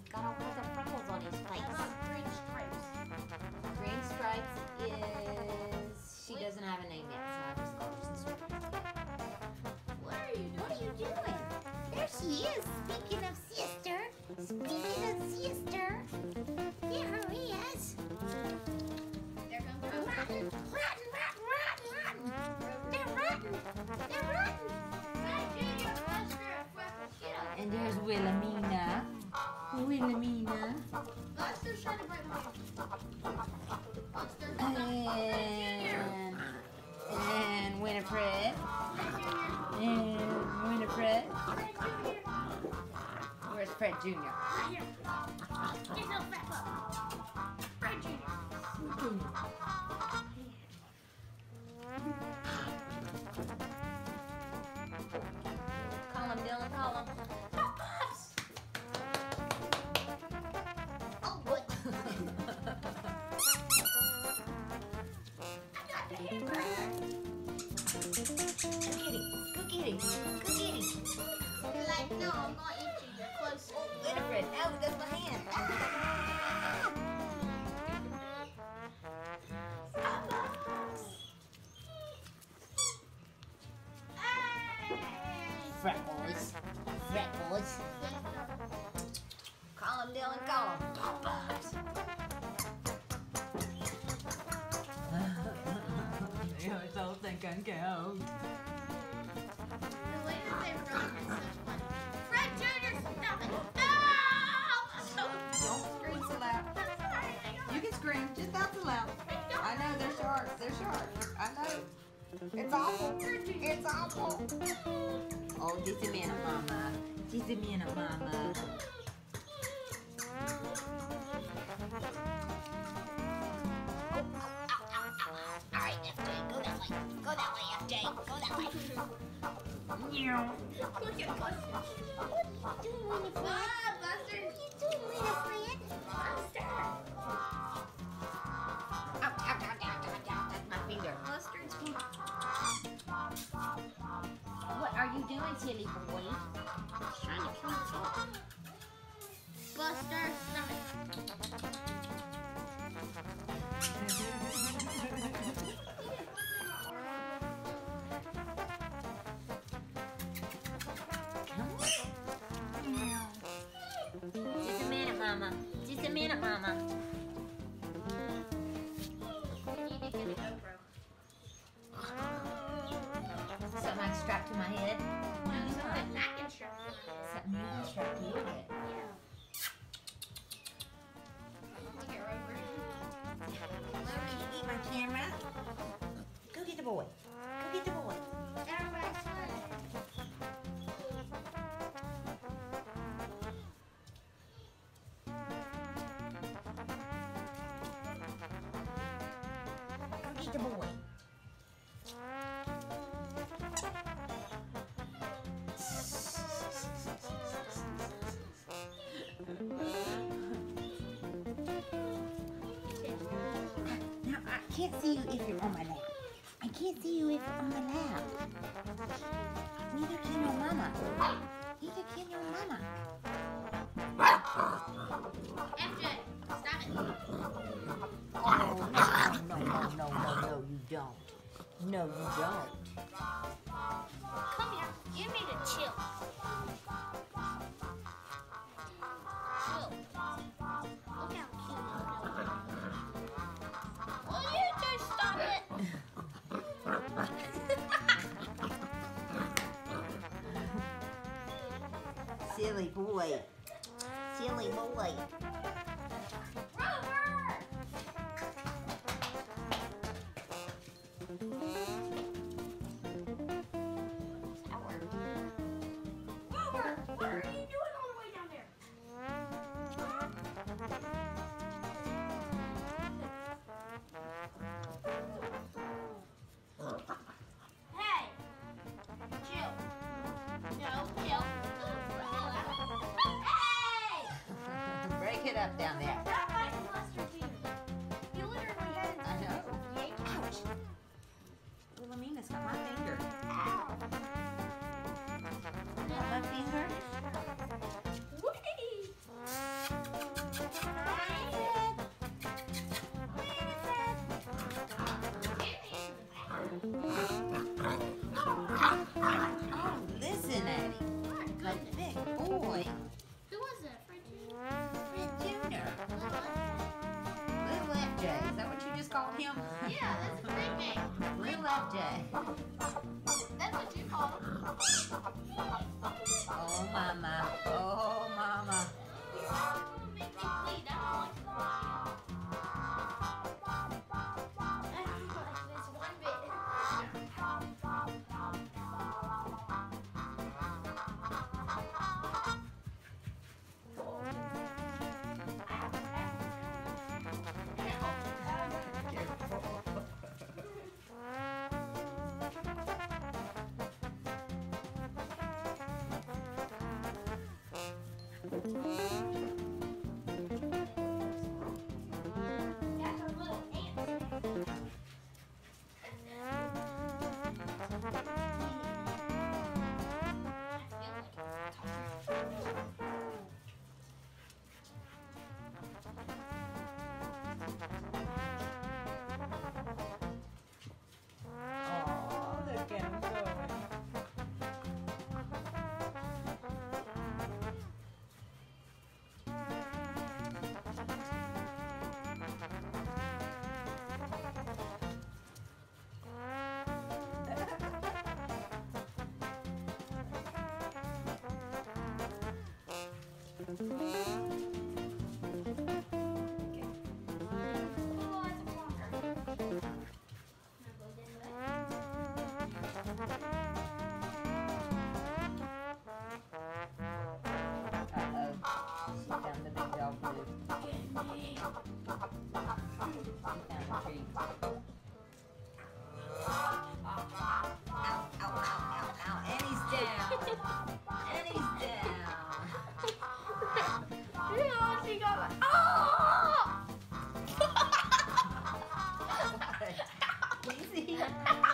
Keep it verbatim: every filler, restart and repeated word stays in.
got all kinds of freckles on his face. How about green stripes? Green Stripes is, she doesn't have a name yet, so I just call her Sister. What are you doing? What are you doing? There she is, speaking of sister. Speaking of sister. There he is. There comes Rotten, Rotten. rotten, rotten, rotten, rotten. They're rotten. They're rotten. Hey, Junior, Buster, Freckles, get up. And there's Wilhelmina. Wilhelmina. Buster's trying to bite my Buster. And, and Winifred. Hey, And Winifred. Junior. Hey, Junior. Where's Fred Junior? Right here. Get no Freckles. Fred Junior. Call him, Dylan, call him. Pups. Oh, what? I got the hamburger. Go get him. Go get him. Go get him. You're like, no, I'm not eating. You're close. Oh, Winifred. Oh, that's my hand. Ah! Freckles. Freckles. Call him, Dylan, call him. You're so thinking, go. The way that they run is so funny. Fred Junior, stop it! No! Don't scream so loud. I'm sorry, I You can scream, just not so loud. don't. I know they're sharks. They're sharks. I know. It's awful. It's awful. Oh, just a minute, Mama. Just a minute, Mama. All right, F J, go that way. Go that way, F J. Go that way. Look at Buster. What are you doing, Winifred? Ah, Buster. What are you doing, Winifred? Buster. Ow, ow, ow, ow, ow, ow. That's my finger. Mustard's What are you doing, silly boy? trying to kill us all. Buster, stop it. Just a minute, Mama. Just a minute, Mama. You need to get a GoPro. Something I can strap to my head. No, something I can strap to my head. Something you can strap to your head. Look at Rover. Eat my camera. Go get the boy. Go get the boy. Everybody's fun. Go get the boy. Now, I can't see you if you're on my lap. I can't see you if you're on my lap. Neither can your mama. Neither can your mama. F J, stop it. Oh, no, no, no, no, no, no, you don't. No, you don't. Come here. You need to chill. Chill. Look how cute you are. Will you just stop it? Silly boy. Silly boy. Rover! Rover, what are you doing all the way down there? Hey! Chill. No, chill. Hey! Break it up down there. Stop biting Buster too. You literally had it. I know. Ouch. Wilhelmina's got my finger. Ow. Got my finger? Whee! Oh, mama. Oh, mama. Make me bleed. I don't like I don't like this one bit. That's a little ant. Oh, look at him going. Oh, it's a walker. Uh-oh. She found the big dog food. She found the treat. Ow, ow, ow, ow, ow. And he's down. And he's down. Yeah, she got like, oh! Easy.